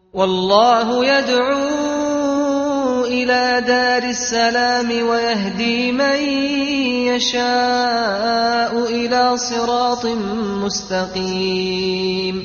والله يدعو إلى دار السلام ويهدي من يشاء إلى صراط مستقيم.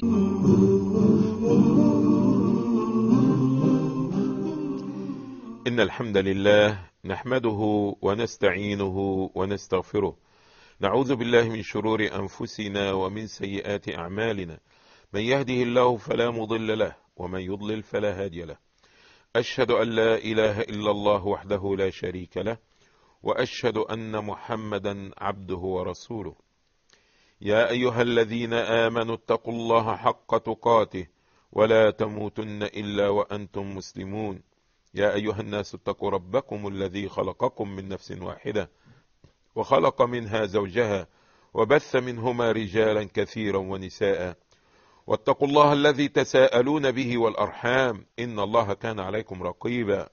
إن الحمد لله نحمده ونستعينه ونستغفره، نعوذ بالله من شرور أنفسنا ومن سيئات أعمالنا، من يهده الله فلا مضل له ومن يضلل فلا هادي له. أشهد أن لا إله إلا الله وحده لا شريك له، وأشهد أن محمدا عبده ورسوله. يا أيها الذين آمنوا اتقوا الله حق تقاته ولا تموتن إلا وأنتم مسلمون. يا أيها الناس اتقوا ربكم الذي خلقكم من نفس واحدة وخلق منها زوجها وبث منهما رجالا كثيرا ونساء، واتقوا الله الذي تساءلون به والأرحام إن الله كان عليكم رقيبا.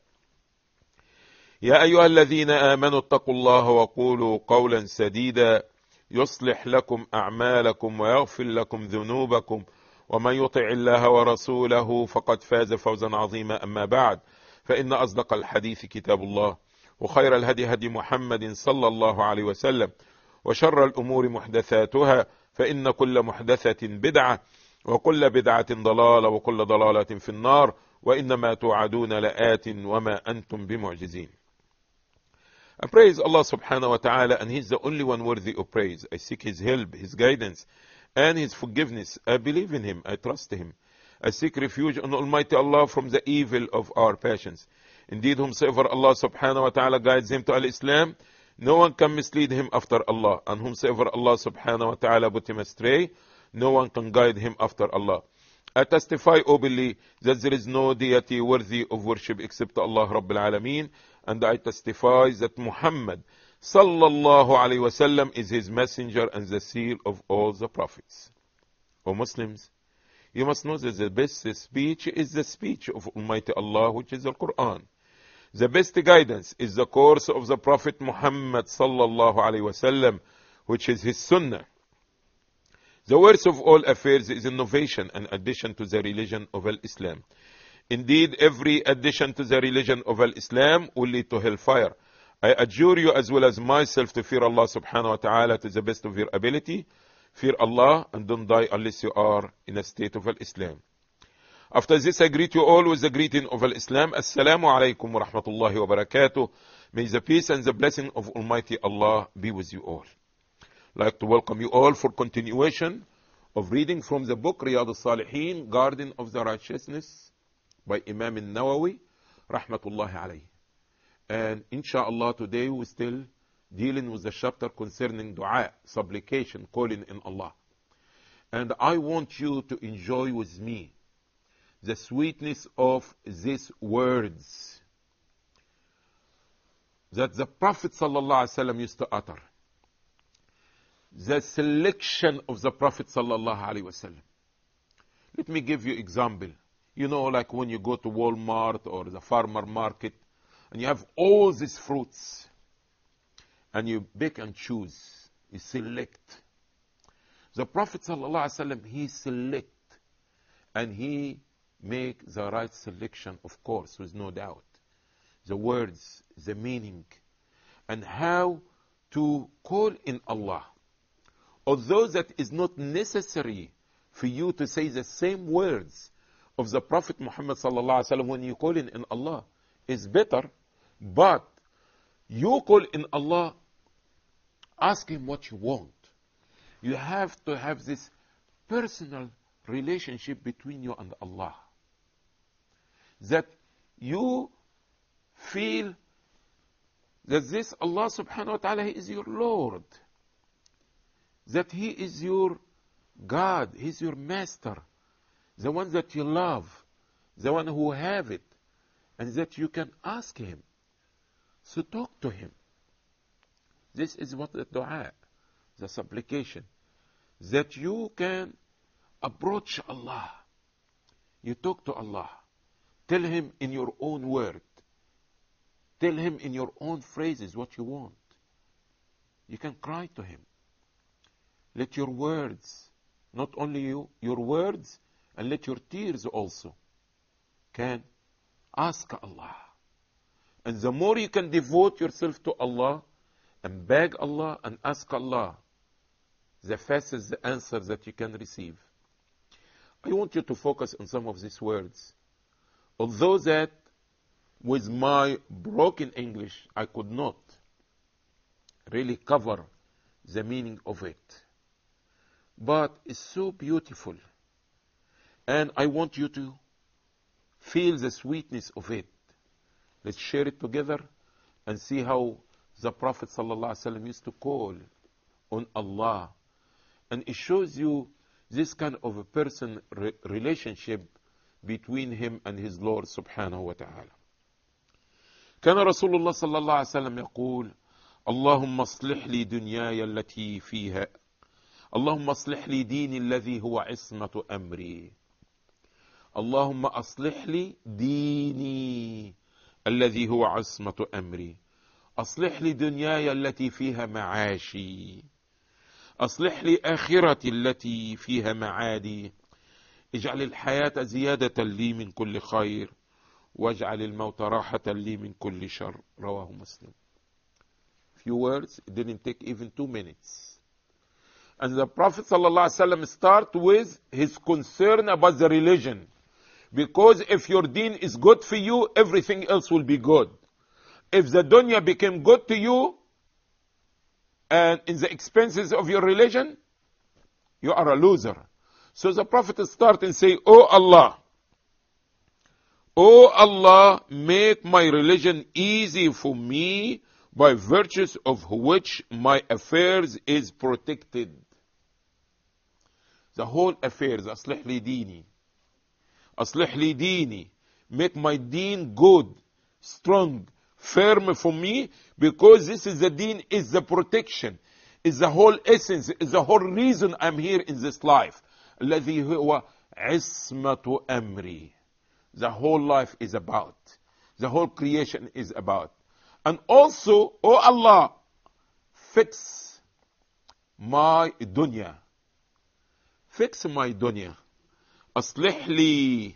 يا أيها الذين آمنوا اتقوا الله وقولوا قولا سديدا يصلح لكم أعمالكم ويغفر لكم ذنوبكم، ومن يطع الله ورسوله فقد فاز فوزا عظيما. أما بعد، فإن أصدق الحديث كتاب الله، وخير الهدي هدي محمد صلى الله عليه وسلم، وشر الأمور محدثاتها، فإن كل محدثة بدعة، وكل بدعة ضلالة، وكل ضلالة في النار، وإنما توعدون لآت وما أنتم بمعجزين. I praise Allah subhanahu wa ta'ala, and He's the only one worthy of praise. I seek His help, His guidance, and His forgiveness. I believe in Him, I trust Him. I seek refuge on Almighty Allah from the evil of our passions. Indeed, whomsoever Allah subhanahu wa ta'ala guides him to Al-Islam, no one can mislead him after Allah. And whomsoever Allah subhanahu wa ta'ala put him astray, no one can guide him after Allah. I testify openly that there is no deity worthy of worship except Allah Rabbil Alameen, and I testify that Muhammad sallallahu alayhi wasallam is his messenger and the seal of all the prophets. O Muslims, you must know that the best speech is the speech of Almighty Allah, which is the Quran. The best guidance is the course of the Prophet Muhammad sallallahu alayhi wasallam, which is his sunnah. The worst of all affairs is innovation and addition to the religion of Islam. Indeed, every addition to the religion of Islam will lead to hellfire. I adjure you as well as myself to fear Allah subhanahu wa ta'ala to the best of your ability. Fear Allah and don't die unless you are in a state of Islam. After this, I greet you all with the greeting of Islam. Assalamu alaikum wa rahmatullahi wa barakatuh. May the peace and the blessing of Almighty Allah be with you all. I'd like to welcome you all for continuation of reading from the book Riyadh al-Salihin, Garden of the Righteousness, by Imam al-Nawawi, rahmatullahi alayhi. And inshallah, today we're still dealing with the chapter concerning dua, supplication, calling in Allah. And I want you to enjoy with me the sweetness of these words that the Prophet sallallahu alaihi wasallam used to utter. The selection of the Prophet sallallahu alaihi wasallam. Let me give you example. You know, like when you go to Walmart or the farmer market and you have all these fruits and you pick and choose, you select. The Prophet sallallahu alaihi wasallam, he select and he make the right selection, of course, with no doubt. The words, the meaning, and how to call in Allah. Although that is not necessary for you to say the same words of the Prophet Muhammad sallallahu alaihi wasallam when you call in Allah, is better, but you call in Allah, ask Him what you want. You have to have this personal relationship between you and Allah, that you feel that this Allah subhanahu wa ta'ala is your Lord, that He is your God, He is your Master, the one that you love, the one who have it, and that you can ask Him. So talk to Him. This is what the dua, the supplication, that you can approach Allah. You talk to Allah. Tell Him in your own word. Tell Him in your own phrases what you want. You can cry to Him. Let your words, not only you, your words, and let your tears also can ask Allah. And the more you can devote yourself to Allah and beg Allah and ask Allah, the faster the answer that you can receive. I want you to focus on some of these words. Although that with my broken English, I could not really cover the meaning of it. But it's so beautiful. And I want you to feel the sweetness of it. Let's share it together and see how the Prophet ﷺ used to call on Allah. And it shows you this kind of a person relationship between him and his Lord subhanahu wa ta'ala. كان رسول الله صلى الله عليه وسلم يقول اللهم اصلح لي دنياي التي فيها اللهم اصلح لي ديني الذي هو عصمة أمري اللهم اصلح لي ديني الذي هو عصمة أمري اصلح لي دنياي التي فيها معاشي اصلح لي آخرتي التي فيها معادي اجعل الحياة زيادة لي من كل خير واجعل الموت راحة لي من كل شر. رواه مسلم. Few words, it didn't take even 2 minutes. And the Prophet ﷺ start with his concern about the religion. Because if your deen is good for you, everything else will be good. If the dunya became good to you, and in the expenses of your religion, you are a loser. So the Prophet start and say, Oh Allah, make my religion easy for me by virtues of which my affairs is protected. The whole affairs, أصلح لي ديني. أصلح لي ديني. Make my deen good, strong, firm for me, because this is the deen, is the protection, is the whole essence, is the whole reason I'm here in this life. الذي هو عصمة أمري. The whole life is about. The whole creation is about. And also, oh Allah, fix my dunya. Fix my dunya. أصلح لي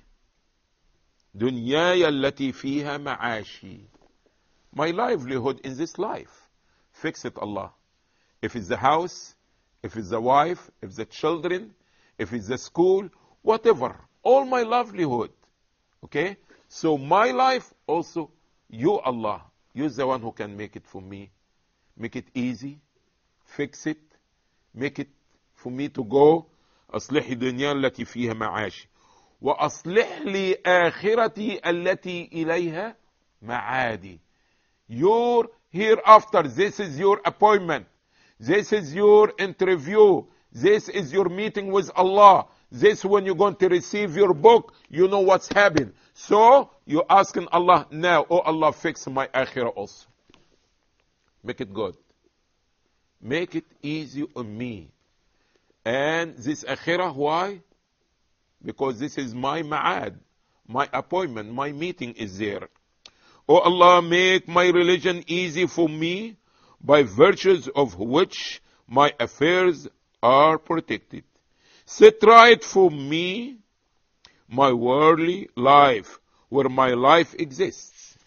دنياي التي فيها معاشي. My livelihood in this life. Fix it, Allah. If it's the house, if it's the wife, if it's the children, if it's the school, whatever. All my livelihood. Okay? So my life also, you Allah, you're the one who can make it for me. Make it easy. Fix it. Make it for me to go. أصلح الدنيا التي فيها معاشي. وأصلح لي آخرتي التي إليها معادي. Your hereafter, this is your appointment. This is your interview. This is your meeting with Allah. This when you're going to receive your book, you know what's happening. So, you're asking Allah now, oh Allah, fix my akhirah also. Make it good. Make it easy on me. And this akhirah, why? Because this is my ma'ad, my appointment, my meeting is there. Oh Allah, make my religion easy for me, by virtues of which my affairs are protected. Set right for me my worldly life, where my life exists.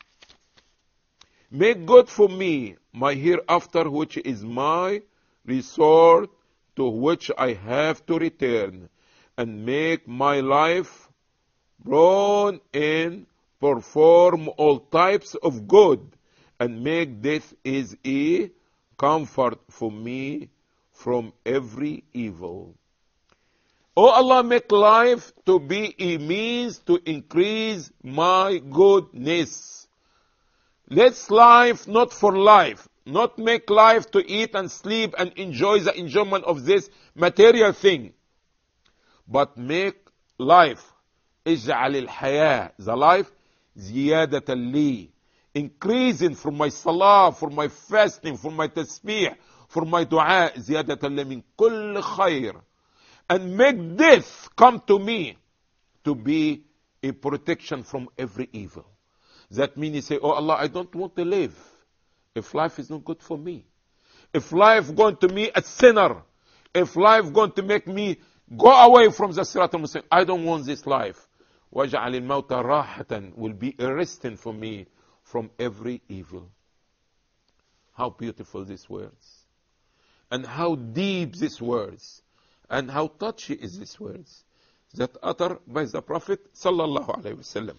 Make good for me my hereafter, which is my resort, to which I have to return, and make my life born in perform all types of good, and make death is a comfort for me from every evil. Oh Allah, make life to be a means to increase my goodness. Let's life not for life, not make life to eat and sleep and enjoy the enjoyment of this material thing, but make life, اجعل الحياة, the life, زيادة لي, increasing for my salah, for my fasting, for my tasbih, for my dua, زيادة لي من كل خير. And make death come to me to be a protection from every evil. That means you say, oh Allah, I don't want to live if life is not good for me. If life going to me a sinner, if life going to make me go away from the Sirat al-Mustaqim, I don't want this life. وَاجْعَلِ الْمَوْتَ رَاحَةً will be arresting for me from every evil. How beautiful these words. And how deep these words. And how touchy is these words that uttered by the Prophet sallallahu alaihi wasallam.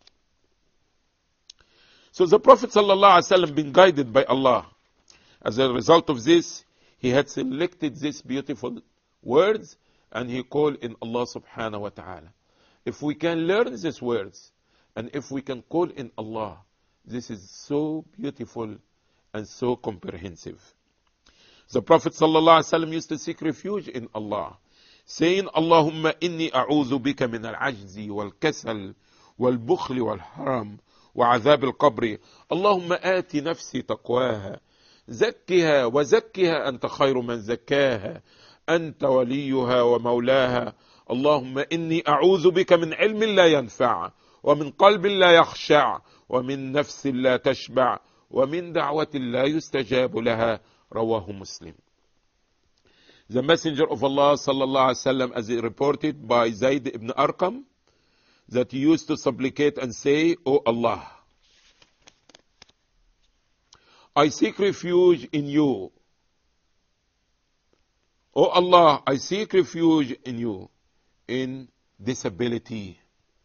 So the Prophet sallallahu alaihi wasallam been guided by Allah. As a result of this, he had selected these beautiful words and he called in Allah subhanahu wa ta'ala. If we can learn these words and if we can call in Allah, this is so beautiful and so comprehensive. The Prophet sallallahu alaihi wasallam used to seek refuge in Allah, saying, Allahumma inni a'udhu bika min al-ajzi wal-kasal wal-bukhli wal-haram وعذاب القبر اللهم آت نفسي تقواها زكها وزكها أنت خير من زكاها أنت وليها ومولاها اللهم إني أعوذ بك من علم لا ينفع ومن قلب لا يخشع ومن نفس لا تشبع ومن دعوة لا يستجاب لها رواه مسلم. The Messenger of Allah sallallahu alaihi wasallam, as reported by Zayd ibn Arqam, that he used to supplicate and say, O Allah, I seek refuge in you. O Allah, I seek refuge in you in disability,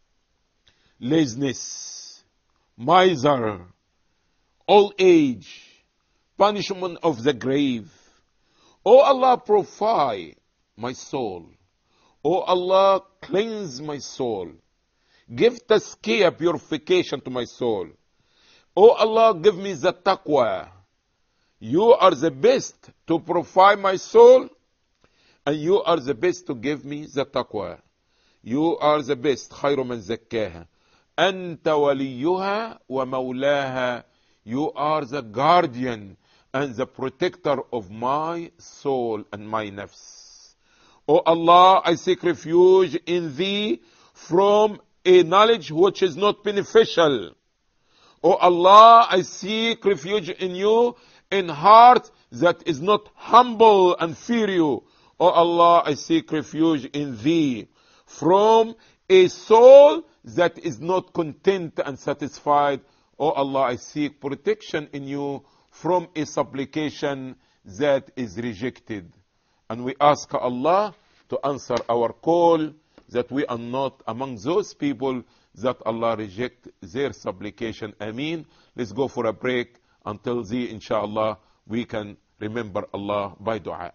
laziness, miser, old age, punishment of the grave. O Allah, purify my soul. O Allah, cleanse my soul. Give tazkiyah, purification to my soul. O Allah, give me the taqwa. You are the best to purify my soul, and you are the best to give me the taqwa. You are the best. خير من زكاها. أنت وليها ومولاها. You are the guardian and the protector of my soul and my nafs. O Allah, I seek refuge in thee from a knowledge which is not beneficial. O Allah, I seek refuge in you in heart that is not humble and fear you. O Allah, I seek refuge in thee from a soul that is not content and satisfied. O Allah, I seek protection in you from a supplication that is rejected. And we ask Allah to answer our call, that we are not among those people that Allah reject their supplication. Ameen. Let's go for a break until then, inshallah, we can remember Allah by dua.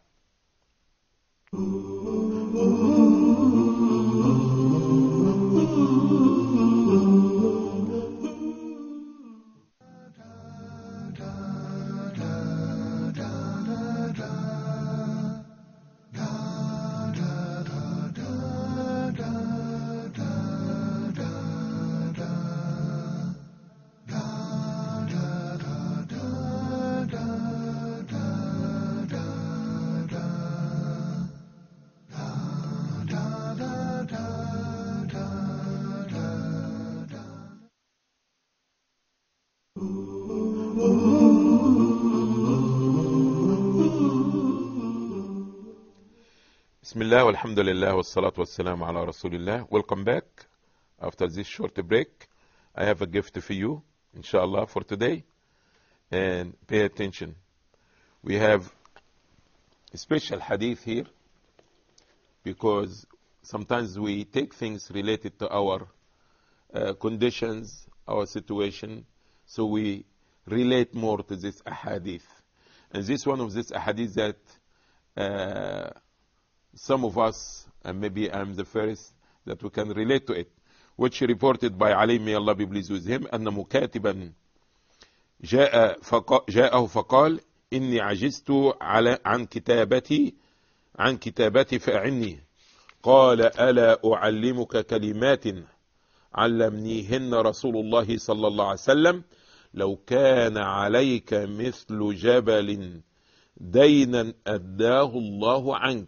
Bismillah, walhamdulillah, wassalatu wassalamu ala rasulillah. Welcome back. After this short break, I have a gift for you, inshallah, for today. And pay attention. We have a special hadith here, because sometimes we take things related to our conditions, our situation, so we relate more to this ahadith. And this one of this ahadith that some of us, and maybe I'm the first, that we can relate to it, which reported by Ali, may Allah be pleased with him, أن مكاتبا جاءه فقال إني عجزت عن كتابتي فأعني. قال ألا أعلمك كلمات علمنيهن رسول الله صلى الله عليه وسلم لو كان عليك مثل جبل دينا أداه الله عنك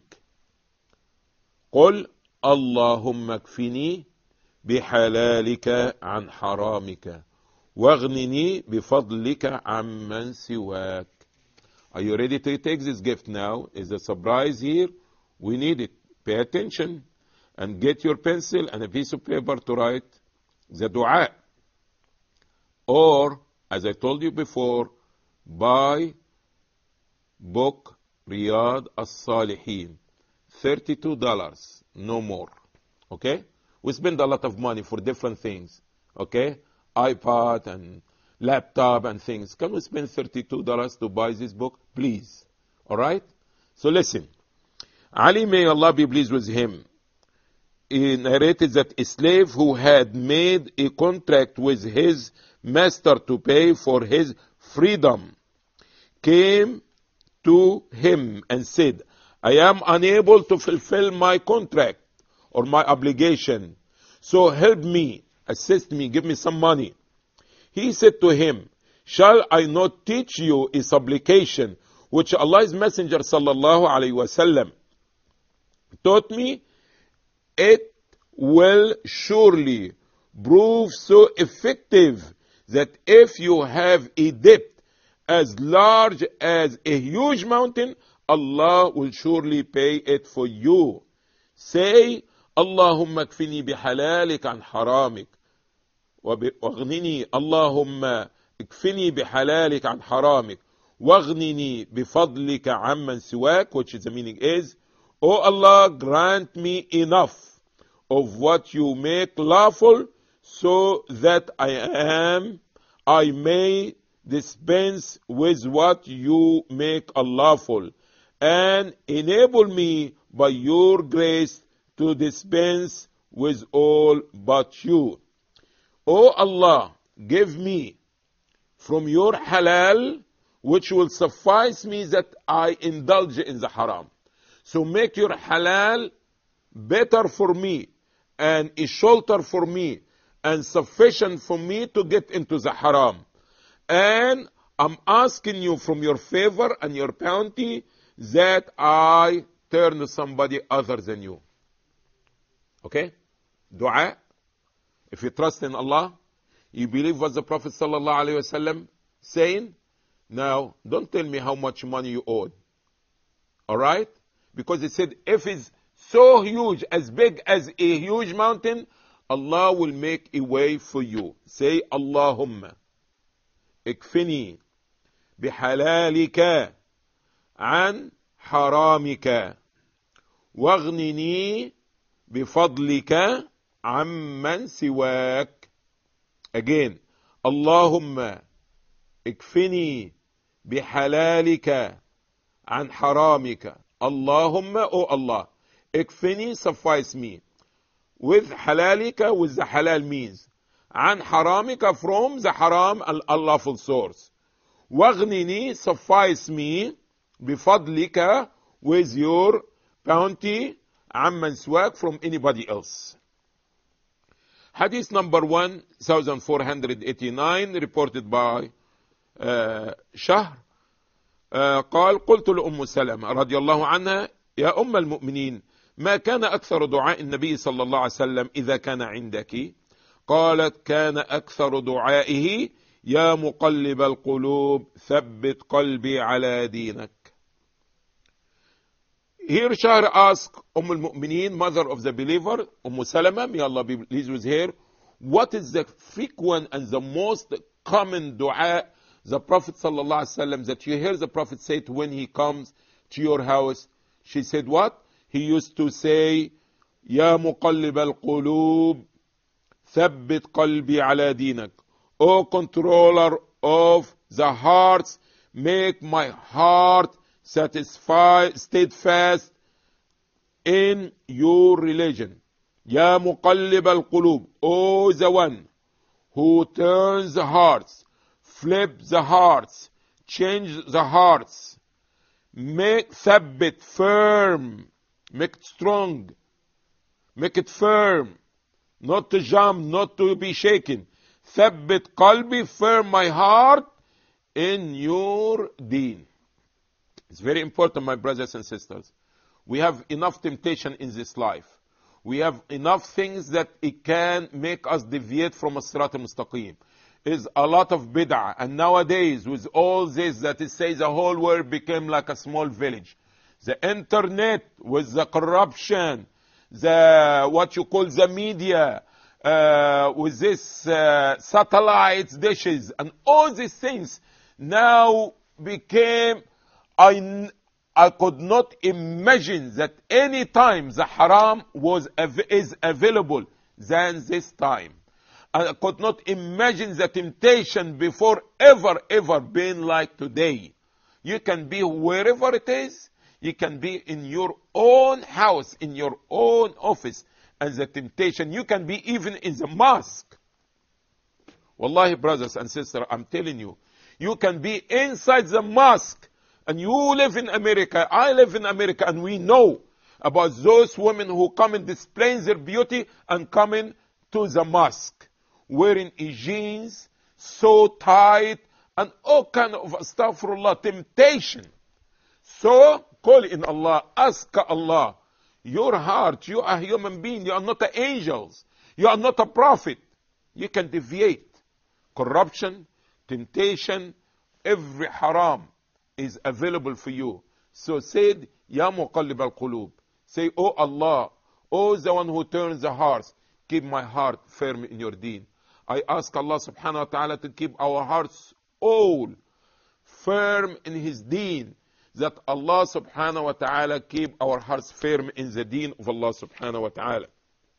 قل اللهم اكفني بحلالك عن حرامك واغنني بفضلك عمن سواك. Are you ready to take this gift now? Is a surprise here. We need it. Pay attention. and get your pencil and a piece of paper to write the dua. Or, as I told you before, buy book Riyadh As-Salihin, $32, no more. Okay? We spend a lot of money for different things. Okay? iPad and laptop and things. Can we spend $32 to buy this book? Please. Alright? So listen. Ali, may Allah be pleased with him, he narrated that a slave who had made a contract with his master to pay for his freedom came to him and said, I am unable to fulfill my contract or my obligation, so help me, assist me, give me some money. He said to him, shall I not teach you a supplication which Allah's Messenger sallallahu alaihi wasallam taught me? It will surely prove so effective that if you have a debt as large as a huge mountain, Allah will surely pay it for you. Say, Allahumma kfini bihalalik an haramik. واغنني اللهم اكفني بحلالك عن حرامك واغنني بفضلك عمن سواك, which is the meaning is, O Allah, grant me enough of what you make lawful so that I may dispense with what you make unlawful, and enable me by your grace to dispense with all but you. O Allah, give me from your halal which will suffice me that I indulge in the haram. So make your halal better for me and a shelter for me and sufficient for me to get into the haram. And I'm asking you from your favor and your bounty that I turn to somebody other than you. Okay? Dua. If you trust in Allah, you believe what the Prophet sallallahu alaihi wasallam saying. Now, don't tell me how much money you owed. Alright? Because he said, if it's so huge, as big as a huge mountain, Allah will make a way for you. Say, Allahumma ikfini bihalalika an haramika waghnini bifadlika amman siwak. Again, Allahumma ikfini bihalalika an haramika. Allahumma, O Allah, ikfini, suffice me. With halalika, with the halal means. An haramika, from the haram, an unlawful source. Waghnini, suffice me. Bifadlika, with your bounty. Amman siwak, from anybody else. Hadith number 1489, reported by شهر قال قلت لأم سلمة رضي الله عنها يا أم المؤمنين ما كان أكثر دعاء النبي صلى الله عليه وسلم إذا كان عندك؟ قالت كان أكثر دعائه يا مقلب القلوب ثبت قلبي على دينك. Here Shahr asked al-Mu'mineen, mother of the believer, Salama, may Allah be pleased with her, what is the frequent and the most common dua the Prophet ﷺ, that you hear the Prophet say it when he comes to your house? She said what? He used to say, Ya muqallib al-qulub, thabbit qalbi ala dinak. O controller of the hearts, make my heart steadfast in your religion. Ya muqallib al-qulub, O the one who turns the hearts, flip the hearts, change the hearts, make thabbit firm, make it strong, make it firm, not to jump, not to be shaken. Thabbit qalbi, firm my heart in your deen. It's very important, my brothers and sisters. We have enough temptation in this life. We have enough things that it can make us deviate from as-sirat al-mustaqim. Is a lot of bid'ah, and nowadays with all this that it says the whole world became like a small village. The internet with the corruption, what you call the media, with this satellite dishes and all these things now became, I could not imagine that any time the haram is available than this time. I could not imagine the temptation before ever been like today. You can be wherever it is. You can be in your own house, in your own office, and the temptation. You can be even in the mosque. Wallahi, brothers and sisters, I'm telling you, you can be inside the mosque. And you live in America, I live in America, and we know about those women who come and display their beauty and coming to the mosque, wearing jeans, so tight, and all kind of astaghfirullah, temptation. So, call in Allah, ask Allah, your heart, you are a human being, you are not angels, you are not a prophet. You can deviate. Corruption, temptation, every haram is available for you. So said, Ya muqallib al-qulub. Say, Oh Allah, Oh the one who turns the hearts, keep my heart firm in your deen. I ask Allah subhanahu wa ta'ala to keep our hearts all firm in his deen. That Allah subhanahu wa ta'ala keep our hearts firm in the deen of Allah subhanahu wa ta'ala.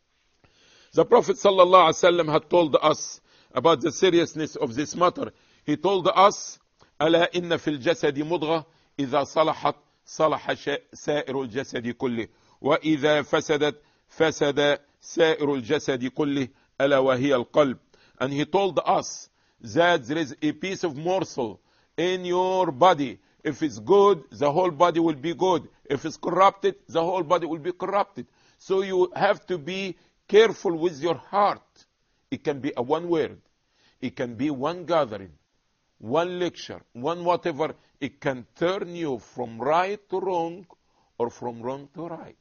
The Prophet sallallahu alaihi wasallam had told us about the seriousness of this matter. He told us, ألا إن في الجسد مضغة إذا صلحت صلح سائر الجسد كله وإذا فسدت فسد سائر الجسد كله ألا وهي القلب. And he told us that there is a piece of morsel in your body. If it's good, the whole body will be good. If it's corrupted, the whole body will be corrupted. So you have to be careful with your heart. It can be a one word. It can be one gathering, one lecture, one whatever. It can turn you from right to wrong or from wrong to right.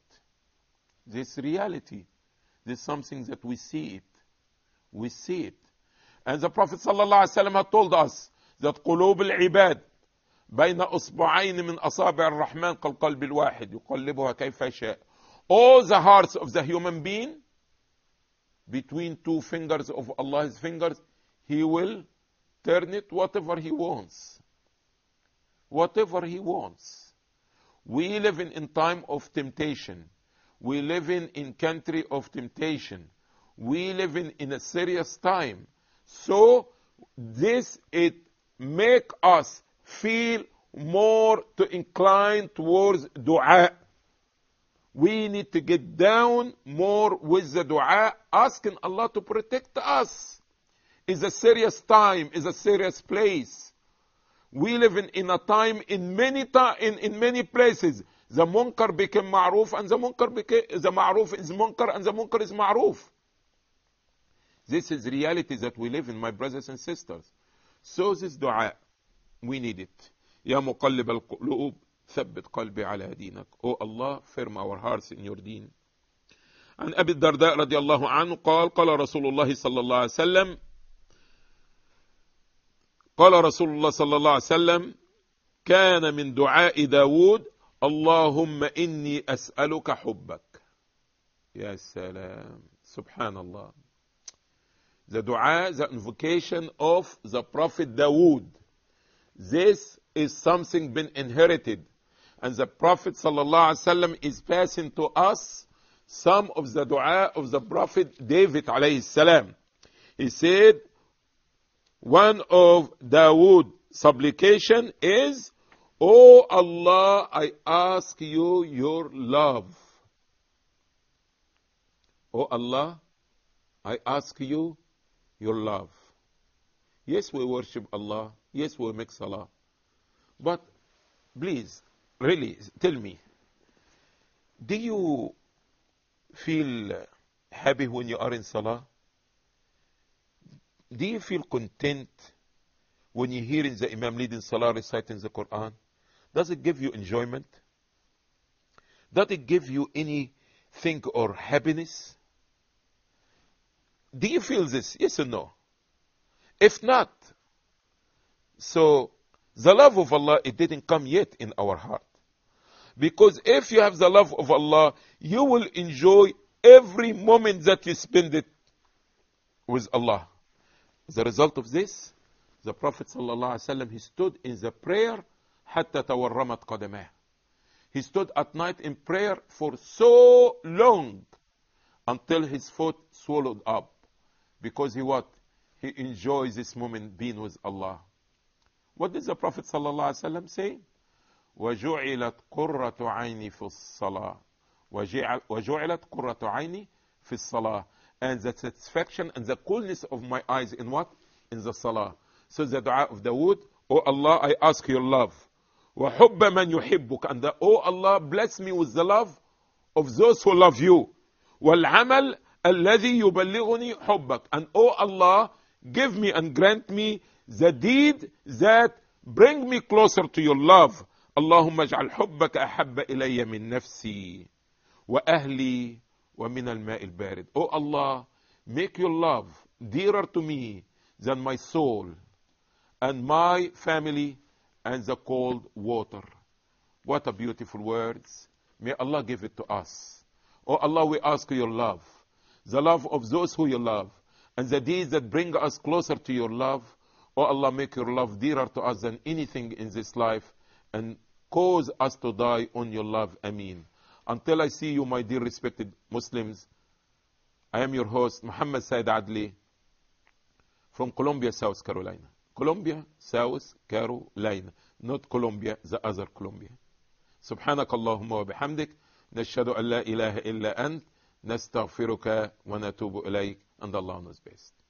This reality. This is something that we see it. We see it. And the Prophet ﷺ told us that قلوب العباد بين أصبعين من أصابع الرحمن كالقلب الواحد يقلبها كيف يشاء. All the hearts of the human being between two fingers of Allah's fingers, he will turn it whatever he wants. Whatever he wants. We live in time of temptation. We live in country of temptation. We live in a serious time. So this, it make us feel more to incline towards dua. We need to get down more with the dua, asking Allah to protect us. It's a serious time, it's a serious place. We live in a time, in many places, the munkar became ma'ruf, and the ma'ruf is munkar, and the munkar is ma'ruf. This is reality that we live in, my brothers and sisters. So this dua, we need it. Ya muqallib al-qulub, thabbit qalbi ala dinak. Oh Allah, firm our hearts in your deen. عن أبي الدرداء رضي الله عنه قال قال رسول الله صلى الله عليه وسلم قال رسول الله صلى الله عليه وسلم كان من دعاء داود اللهم إني أسألك حبك. يا سلام, سبحان الله. The dua, the invocation of the Prophet Dawood. This is something been inherited. And the Prophet ﷺ is passing to us some of the dua of the Prophet David alayhi salam. He said, one of Dawood's supplication is, Oh Allah, I ask you your love. Oh Allah, I ask you your love. Yes, we worship Allah. Yes, we make salah. But please, really, tell me, do you feel happy when you are in salah? Do you feel content when you hear the Imam leading salah reciting the Quran? Does it give you enjoyment? Does it give you anything or happiness? Do you feel this? Yes or no? If not, so the love of Allah, it didn't come yet in our heart. Because if you have the love of Allah, you will enjoy every moment that you spend it with Allah. The result of this, the Prophet ﷺ, he stood in the prayer حتى تورمت قدماه. He stood at night in prayer for so long until his foot swallowed up, because he what? He enjoys this moment being with Allah. What did the Prophet ﷺ say? وَجُعِلَتْ قُرَّةُ عَيْنِي فِي الصَّلَاةِ وَجُعِلَتْ قُرَّةُ عَيْنِي فِي الصَّلَاةِ. And the satisfaction and the coolness of my eyes in what? In the salah. So the dua of Dawood, Oh Allah, I ask your love. وَحُبَّ مَنْ يُحِبُّكَ. And oh Allah, bless me with the love of those who love you. وَالْعَمَلْ الَّذِي يُبَلِّغُنِي حُبَّكَ. And oh Allah, give me and grant me the deed that bring me closer to your love. اللهم اجعل حبك أحب إلي من نفسي وأهلي ومن الماء البارد. Oh Allah, make your love dearer to me than my soul and my family and the cold water. What a beautiful words. May Allah give it to us. Oh Allah, we ask your love, the love of those who you love, and the deeds that bring us closer to your love. Oh Allah, make your love dearer to us than anything in this life, and cause us to die on your love. Ameen. Until I see you, my dear respected Muslims, I am your host, Muhammad Said Adli, from Columbia, South Carolina. Columbia, South Carolina. Not Colombia, the other Columbia. سبحانك اللهم وبحمدك نشهد أن لا إله إلا أنت نستغفرك ونتوب إليك, and Allah knows best.